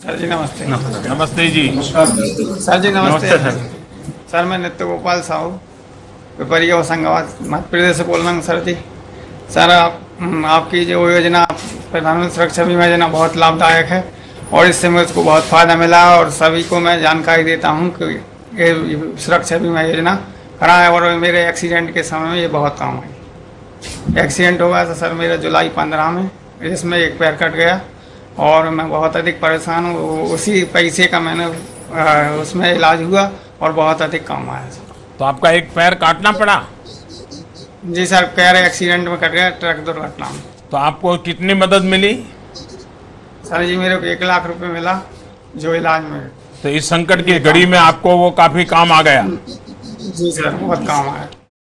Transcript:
Sir जी नमस्ते। नमस्ते जी। Sir जी नमस्ते। नमस्ते सर। सर मैं नित्य गोपाल साहू पिपरिया होशंगाबाद मध्य प्रदेश से बोल रहा हूँ सर जी। सर आपकी जो योजना प्रधानमंत्री सुरक्षा बीमा योजना बहुत लाभदायक है और इससे मुझको बहुत फ़ायदा मिला और सभी को मैं जानकारी देता हूँ कि ये सुरक्षा बीमा योजना कराएं और मेरे एक्सीडेंट के समय में ये बहुत काम आई। एक्सीडेंट हुआ था सर मेरा जुलाई 15 में, जिसमें एक पैर कट गया और मैं बहुत अधिक परेशान हूँ। उसी पैसे का मैंने उसमें इलाज हुआ और बहुत अधिक काम आया सर। तो आपका एक पैर काटना पड़ा? जी सर, पैर एक्सीडेंट में कट गया, ट्रक दुर्घटना में। तो आपको कितनी मदद मिली? सर जी मेरे को 1 लाख रुपए मिला जो इलाज में। तो इस संकट की घड़ी में आपको वो काफी काम आ गया। जी सर, बहुत काम आया।